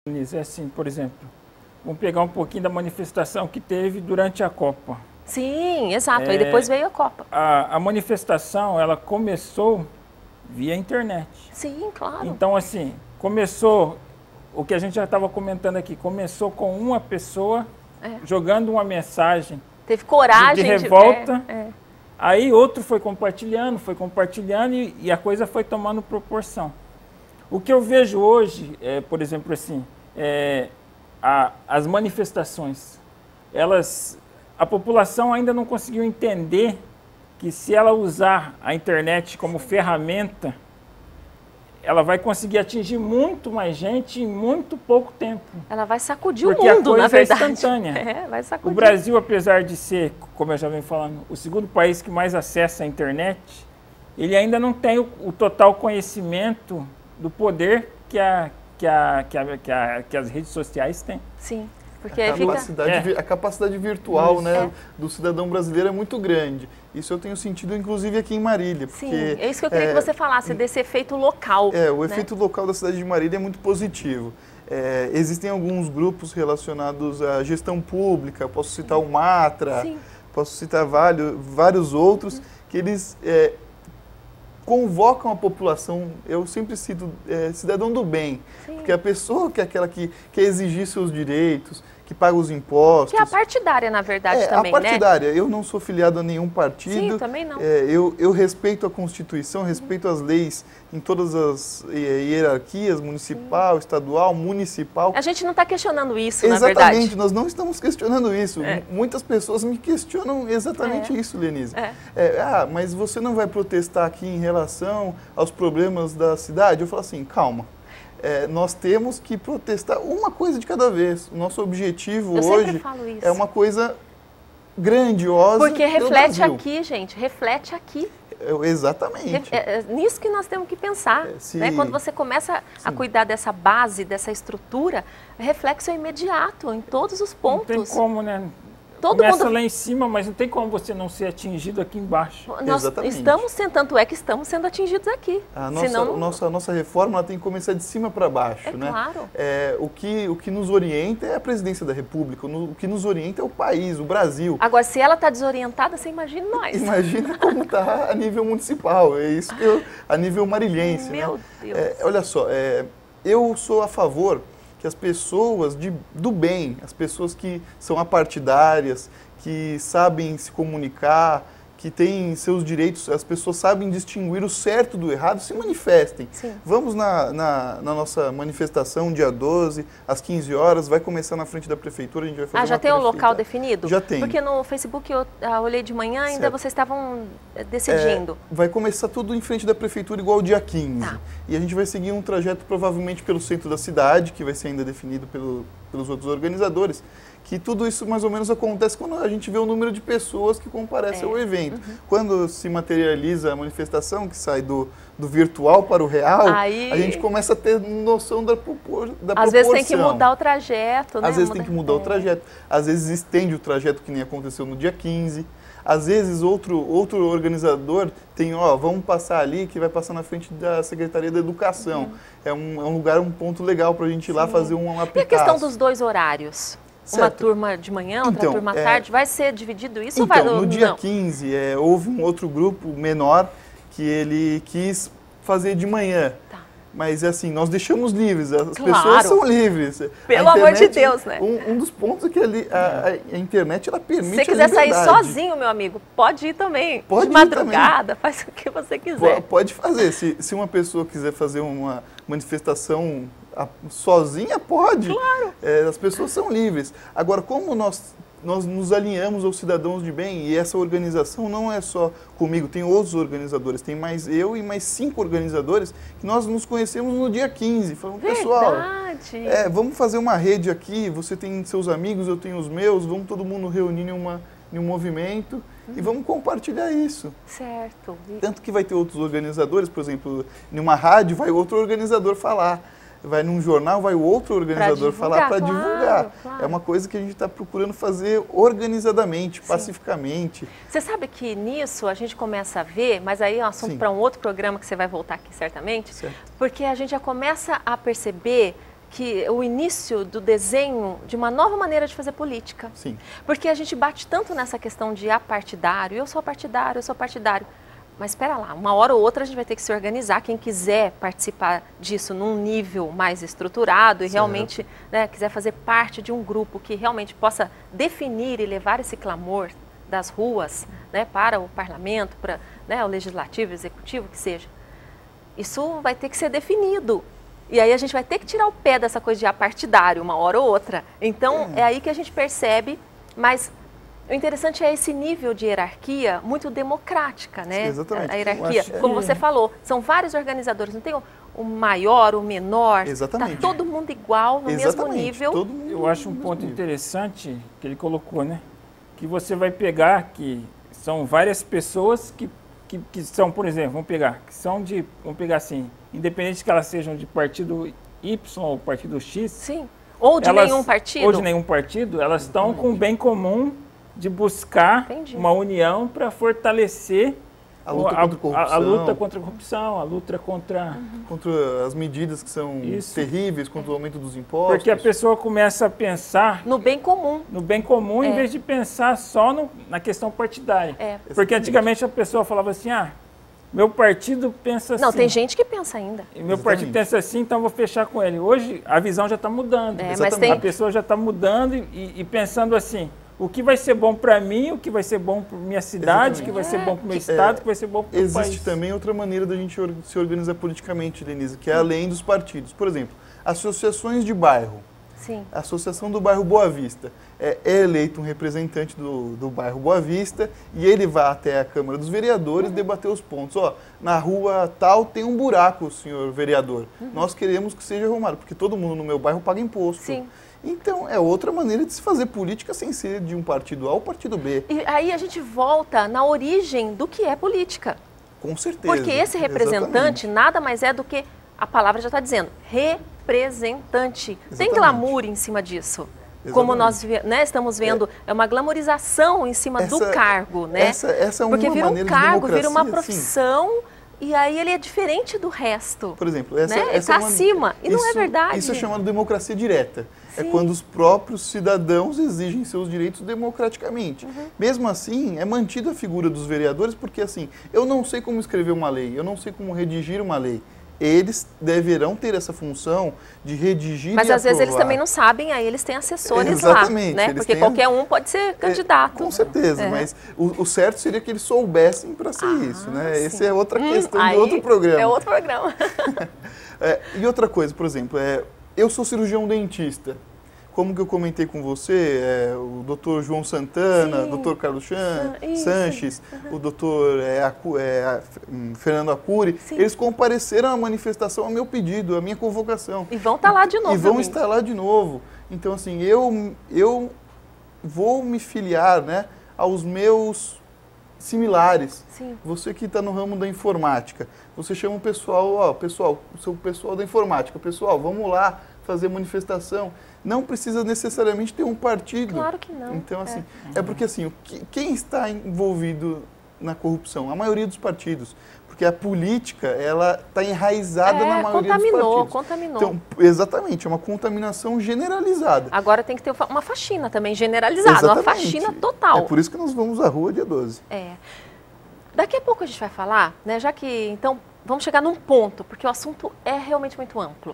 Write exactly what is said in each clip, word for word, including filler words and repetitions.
É assim, por exemplo, vamos pegar um pouquinho da manifestação que teve durante a Copa. Sim, exato. É, Aí depois veio a Copa. A, a manifestação, ela começou via internet. Sim, claro. Então, assim, começou, o que a gente já estava comentando aqui, começou com uma pessoa é. jogando uma mensagem. Teve coragem de, de revolta. De, é, é. Aí outro foi compartilhando, foi compartilhando e, e a coisa foi tomando proporção. O que eu vejo hoje, é, por exemplo, assim, é, a, as manifestações, elas, a população ainda não conseguiu entender que se ela usar a internet como ferramenta, ela vai conseguir atingir muito mais gente em muito pouco tempo. Ela vai sacudir Porque o mundo, a coisa na verdade. É instantânea. É, vai sacudir. O Brasil, apesar de ser, como eu já venho falando, o segundo país que mais acessa a internet, ele ainda não tem o, o total conhecimento do poder que, a, que, a, que, a, que, a, que as redes sociais têm. Sim, porque a capacidade, fica... é. a capacidade virtual Isso, né, é. do cidadão brasileiro é muito grande. Isso eu tenho sentido, inclusive, aqui em Marília. Sim, porque, é isso que eu queria é, que você falasse, desse efeito local. É, o né? efeito local da cidade de Marília é muito positivo. É, existem alguns grupos relacionados à gestão pública, posso citar o Matra, Sim. posso citar vários, vários outros, Sim. que eles... É, convocam a população, eu sempre cito é, cidadão do bem, Sim. porque a pessoa que é aquela que quer exigir seus direitos, que paga os impostos... Que é a partidária, na verdade, é, também, a partidária. né? Eu não sou filiado a nenhum partido. Sim, também não. É, eu, eu respeito a Constituição, respeito as leis em todas as hierarquias, municipal, Sim. estadual, municipal. A gente não está questionando isso, exatamente, na verdade. Exatamente, nós não estamos questionando isso. É. Muitas pessoas me questionam exatamente é. isso, Lenise. É. É, ah, mas você não vai protestar aqui em relação aos problemas da cidade? Eu falo assim, calma. É, nós temos que protestar uma coisa de cada vez. O nosso objetivo Eu hoje é uma coisa grandiosa. Porque reflete aqui, gente, reflete aqui. É, exatamente. É, é nisso que nós temos que pensar. É, né? Quando você começa sim. a cuidar dessa base, dessa estrutura, o reflexo é imediato em todos os pontos. Não tem como, né? Todo Começa mundo... lá em cima, mas não tem como você não ser atingido aqui embaixo. Nós Exatamente. estamos sendo, tanto é que estamos sendo atingidos aqui. A nossa, Senão... nossa, a nossa reforma ela tem que começar de cima para baixo. É né? claro. É, o, que, o que nos orienta é a presidência da República, o que nos orienta é o país, o Brasil. Agora, se ela está desorientada, você imagina nós. Imagina como está a nível municipal, é isso que eu, a nível marilhense. Meu né? Deus. É, olha só, é, eu sou a favor que as pessoas de, do bem, as pessoas que são apartidárias, que sabem se comunicar, que têm seus direitos, as pessoas sabem distinguir o certo do errado, se manifestem. Sim. Vamos na, na, na nossa manifestação, dia doze, às quinze horas, vai começar na frente da prefeitura, a gente vai fazer Ah, já uma tem o um prefeita. local definido? Já tem. Porque no Facebook eu ah, olhei de manhã, ainda certo. vocês estavam decidindo. É, vai começar tudo em frente da prefeitura igual dia quinze. Tá. E a gente vai seguir um trajeto provavelmente pelo centro da cidade, que vai ser ainda definido pelo, pelos outros organizadores, que tudo isso mais ou menos acontece quando a gente vê o número de pessoas que comparecem é. ao evento. Uhum. Quando se materializa a manifestação, que sai do, do virtual para o real, Aí... a gente começa a ter noção da, propor, da Às proporção. Às vezes tem que mudar o trajeto, né? Às vezes Muda... tem que mudar é. o trajeto. Às vezes estende o trajeto que nem aconteceu no dia quinze. Às vezes outro, outro organizador tem, ó, vamos passar ali, que vai passar na frente da Secretaria da Educação. Uhum. É, um, é um lugar, um ponto legal para a gente ir lá fazer um aplicativo. E a questão dos dois horários? Certo. Uma turma de manhã, outra então, turma à é... tarde, vai ser dividido isso então, ou vai... no dia não. quinze, é, houve um outro grupo menor que ele quis fazer de manhã. Tá. Mas, assim, nós deixamos livres, as claro. pessoas são livres. Pelo internet, amor de Deus, né? Um, um dos pontos é que ali, a, a internet, ela permite Se você quiser a sair liberdade. sozinho, meu amigo, pode ir também. Pode de ir madrugada, também. faz o que você quiser. Pode fazer. Se, se uma pessoa quiser fazer uma manifestação sozinha, pode. Claro. É, as pessoas são livres. Agora, como nós, nós nos alinhamos aos cidadãos de bem, e essa organização não é só comigo, tem outros organizadores, tem mais eu e mais cinco organizadores, que nós nos conhecemos no dia quinze. Falamos, pessoal, é, vamos fazer uma rede aqui, você tem seus amigos, eu tenho os meus, vamos todo mundo reunir em, uma, em um movimento hum. e vamos compartilhar isso. Certo. Tanto que vai ter outros organizadores, por exemplo, em uma rádio vai outro organizador falar. Vai num jornal, vai o outro organizador pra falar para claro, divulgar. Claro. É uma coisa que a gente está procurando fazer organizadamente, Sim. pacificamente. Você sabe que nisso a gente começa a ver, mas aí é um assunto para um outro programa que você vai voltar aqui certamente, certo. porque a gente já começa a perceber que o início do desenho de uma nova maneira de fazer política. Sim. Porque a gente bate tanto nessa questão de apartidário, eu sou partidário, eu sou partidário. Mas espera lá, uma hora ou outra a gente vai ter que se organizar. Quem quiser participar disso num nível mais estruturado e certo. realmente né, quiser fazer parte de um grupo que realmente possa definir e levar esse clamor das ruas né, para o parlamento, para né, o legislativo, o executivo, que seja. Isso vai ter que ser definido. E aí a gente vai ter que tirar o pé dessa coisa de apartidário, uma hora ou outra. Então é, é aí que a gente percebe, mas o interessante é esse nível de hierarquia muito democrática, né? Exatamente. A, a hierarquia, como você falou, são vários organizadores, não tem o, o maior, o menor, está todo mundo igual, no Exatamente. mesmo nível. Todo mundo Eu acho um ponto nível. interessante que ele colocou, né? Que você vai pegar que são várias pessoas que, que, que são, por exemplo, vamos pegar, que são de, vamos pegar assim, independente que elas sejam de partido Y ou partido X. Sim, ou de elas, nenhum partido. Ou de nenhum partido, elas estão com o bem comum de buscar Entendi. uma união para fortalecer a luta, a, contra a, a luta contra a corrupção, a luta contra... Uhum. Contra as medidas que são Isso. terríveis, contra o aumento dos impostos. Porque a pessoa começa a pensar... No bem comum. No bem comum, é. em vez de pensar só no, na questão partidária. É. Porque antigamente a pessoa falava assim, ah, meu partido pensa assim. Não, tem gente que pensa ainda. E meu Exatamente. partido pensa assim, então vou fechar com ele. Hoje a visão já está mudando. É, mas tem... A pessoa já está mudando e, e pensando assim... O que vai ser bom para mim, o que vai ser bom para minha cidade, o que vai ser bom para o meu estado, o é, que vai ser bom para o país. Existe também outra maneira da gente se organizar politicamente, Denise, que é além dos partidos. Por exemplo, associações de bairro. Sim. A Associação do Bairro Boa Vista. É, é eleito um representante do, do bairro Boa Vista e ele vai até a Câmara dos Vereadores uhum. debater os pontos. Ó, na rua tal tem um buraco, senhor vereador. Uhum. Nós queremos que seja arrumado, porque todo mundo no meu bairro paga imposto. Sim. Então, é outra maneira de se fazer política sem ser de um partido A ou partido B. E aí a gente volta na origem do que é política. Com certeza. Porque esse representante Exatamente. nada mais é do que, a palavra já está dizendo, representante. Exatamente. Tem glamour em cima disso. Exatamente. Como nós né, estamos vendo, é. é uma glamorização em cima essa, do cargo. Né? Essa, essa é uma Porque vira um cargo, vira uma sim. profissão... E aí ele é diferente do resto. Por exemplo, essa, né? essa ele está é uma, acima. E isso, não é verdade. Isso é chamado democracia direta. Sim. É quando os próprios cidadãos exigem seus direitos democraticamente. Uhum. Mesmo assim, é mantida a figura dos vereadores, porque assim, eu não sei como escrever uma lei, eu não sei como redigir uma lei. Eles deverão ter essa função de redigir Mas e às aprovar. vezes eles também não sabem, aí eles têm assessores Exatamente, lá, né? Porque têm... qualquer um pode ser candidato. É, com certeza, é. mas o, o certo seria que eles soubessem para ser ah, isso, né? Sim. Essa é outra hum, questão de outro programa. É outro programa. é, e outra coisa, por exemplo, é, eu sou cirurgião dentista. Como que eu comentei com você, é, o doutor João Santana, o doutor Carlos Chan, ah, Sanches, uhum. o doutor é, Acu, é, Fernando Acuri, Sim. eles compareceram à manifestação ao meu pedido, à minha convocação. E vão estar tá lá de novo. E vão também. estar lá de novo. Então, assim, eu, eu vou me filiar, né, aos meus similares. Sim. Você que está no ramo da informática, você chama o pessoal, ó, pessoal, o seu pessoal da informática, pessoal, vamos lá fazer manifestação. Não precisa necessariamente ter um partido. Claro que não. Então, assim, é, é porque assim, quem está envolvido na corrupção? A maioria dos partidos. Porque a política, ela está enraizada é, na maioria dos partidos. Contaminou, então, exatamente, é uma contaminação generalizada. Agora tem que ter uma faxina também generalizada, exatamente. Uma faxina total. É por isso que nós vamos à rua dia doze. É. Daqui a pouco a gente vai falar, né, já que, então, vamos chegar num ponto, porque o assunto é realmente muito amplo.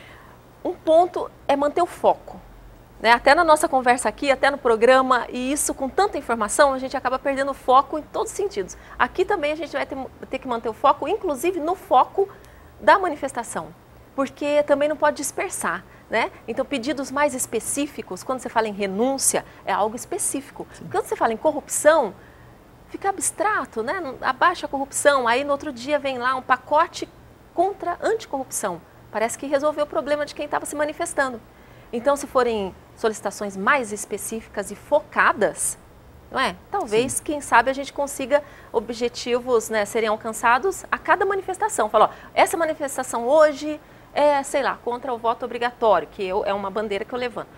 Um ponto é manter o foco, né? Até na nossa conversa aqui, até no programa, e isso com tanta informação, a gente acaba perdendo o foco em todos os sentidos. Aqui também a gente vai ter, ter que manter o foco, inclusive no foco da manifestação, porque também não pode dispersar, né? Então, pedidos mais específicos, quando você fala em renúncia, é algo específico. Sim. Quando você fala em corrupção, fica abstrato, né? Abaixa a corrupção, aí no outro dia vem lá um pacote contra anticorrupção. Parece que resolveu o problema de quem estava se manifestando. Então, se forem solicitações mais específicas e focadas, não é? Talvez, Sim. quem sabe, a gente consiga objetivos, né, serem alcançados a cada manifestação. Fala, ó, essa manifestação hoje é, sei lá, contra o voto obrigatório, que eu, é uma bandeira que eu levanto.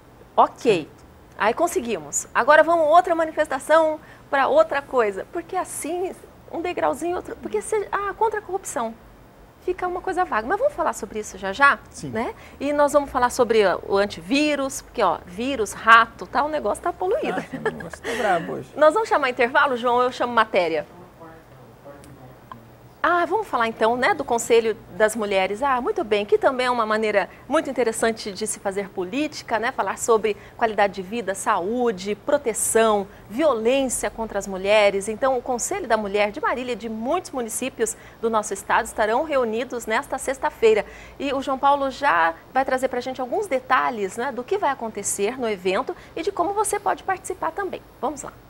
Ok, Sim. aí conseguimos. Agora vamos outra manifestação para outra coisa. Porque assim, um degrauzinho, outro... Porque, se, ah, contra a corrupção. fica uma coisa vaga. Mas vamos falar sobre isso já já? Sim. Né? E nós vamos falar sobre o antivírus, porque ó, vírus, rato, tá, o negócio tá poluído. Ah, o negócio tá brabo hoje. Nós vamos chamar intervalo, João, ou eu chamo matéria? Ah, vamos falar então, né, do Conselho das Mulheres. Ah, muito bem, que também é uma maneira muito interessante de se fazer política, né? Falar sobre qualidade de vida, saúde, proteção, violência contra as mulheres. Então, o Conselho da Mulher de Marília e de muitos municípios do nosso estado estarão reunidos nesta sexta-feira. E o João Paulo já vai trazer para a gente alguns detalhes, né, do que vai acontecer no evento e de como você pode participar também. Vamos lá.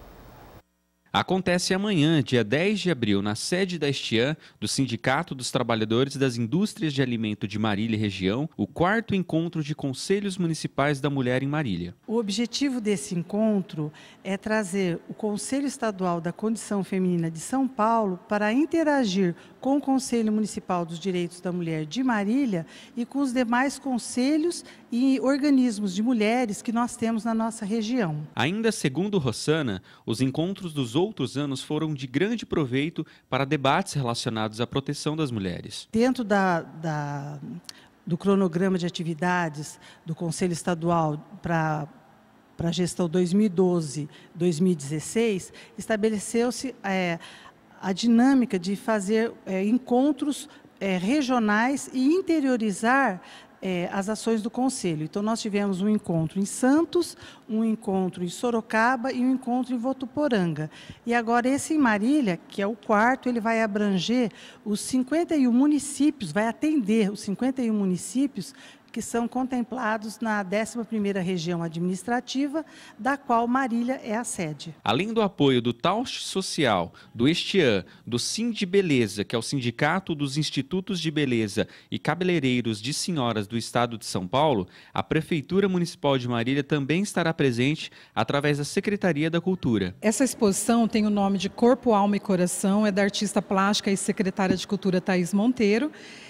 Acontece amanhã, dia dez de abril, na sede da Estian, do Sindicato dos Trabalhadores das Indústrias de Alimento de Marília e Região, o quarto encontro de Conselhos Municipais da Mulher em Marília. O objetivo desse encontro é trazer o Conselho Estadual da Condição Feminina de São Paulo para interagir com o Conselho Municipal dos Direitos da Mulher de Marília e com os demais conselhos e organismos de mulheres que nós temos na nossa região. Ainda segundo Rossana, os encontros dos outros anos foram de grande proveito para debates relacionados à proteção das mulheres. Dentro da, da, do cronograma de atividades do Conselho Estadual para para a gestão dois mil e doze a dois mil e dezesseis, estabeleceu-se é, a dinâmica de fazer é, encontros é, regionais e interiorizar é, as ações do Conselho. Então, nós tivemos um encontro em Santos, um encontro em Sorocaba e um encontro em Votuporanga. E agora esse em Marília, que é o quarto, ele vai abranger os cinquenta e um municípios, vai atender os cinquenta e um municípios que são contemplados na décima primeira região administrativa, da qual Marília é a sede. Além do apoio do Tausch Social, do Estian, do Sind Beleza, que é o Sindicato dos Institutos de Beleza e Cabeleireiros de Senhoras do Estado de São Paulo, a Prefeitura Municipal de Marília também estará presente através da Secretaria da Cultura. Essa exposição tem o nome de Corpo, Alma e Coração, é da artista plástica e secretária de Cultura Thaís Monteiro.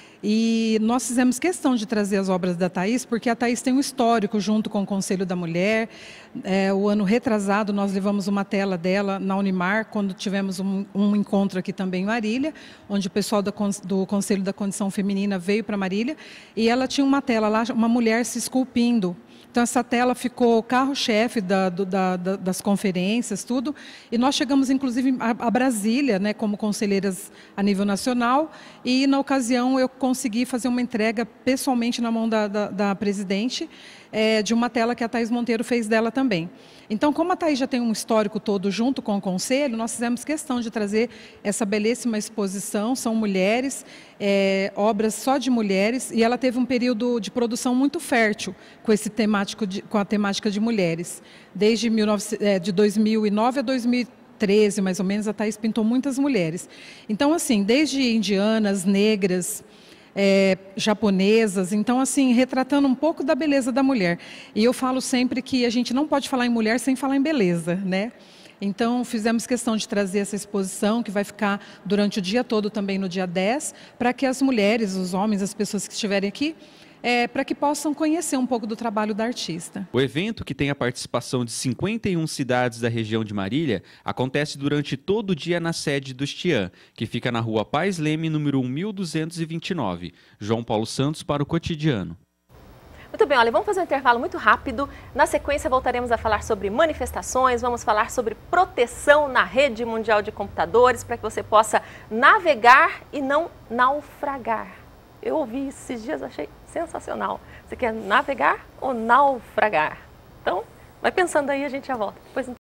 E nós fizemos questão de trazer as obras da Thaís, porque a Thaís tem um histórico junto com o Conselho da Mulher. É, o ano retrasado nós levamos uma tela dela na Unimar, quando tivemos um, um encontro aqui também em Marília, onde o pessoal do, do Conselho da Condição Feminina veio para Marília, e ela tinha uma tela lá, uma mulher se esculpindo. Então, essa tela ficou carro-chefe da, da, da, das conferências, tudo. E nós chegamos, inclusive, a, a Brasília, né, como conselheiras a nível nacional. E, na ocasião, eu consegui fazer uma entrega pessoalmente na mão da, da, da presidente, é, de uma tela que a Thaís Monteiro fez dela também. Então, como a Thaís já tem um histórico todo junto com o Conselho, nós fizemos questão de trazer essa belíssima exposição. São mulheres, é, obras só de mulheres, e ela teve um período de produção muito fértil com, esse temático de, com a temática de mulheres. Desde mil e novecentos, é, de dois mil e nove a dois mil e treze, mais ou menos, a Thaís pintou muitas mulheres. Então, assim, desde indianas, negras, É, japonesas, então assim, retratando um pouco da beleza da mulher. E eu falo sempre que a gente não pode falar em mulher sem falar em beleza, né? Então, fizemos questão de trazer essa exposição, que vai ficar durante o dia todo também no dia dez, para que as mulheres, os homens, as pessoas que estiverem aqui, É, para que possam conhecer um pouco do trabalho da artista. O evento, que tem a participação de cinquenta e uma cidades da região de Marília, acontece durante todo o dia na sede do Estian, que fica na rua Paz Leme, número mil duzentos e vinte e nove. João Paulo Santos para o Cotidiano. Muito bem, olha, vamos fazer um intervalo muito rápido. Na sequência, voltaremos a falar sobre manifestações, vamos falar sobre proteção na rede mundial de computadores, para que você possa navegar e não naufragar. Eu ouvi isso esses dias, achei sensacional. Você quer navegar ou naufragar? Então, vai pensando aí, a gente já volta. Depois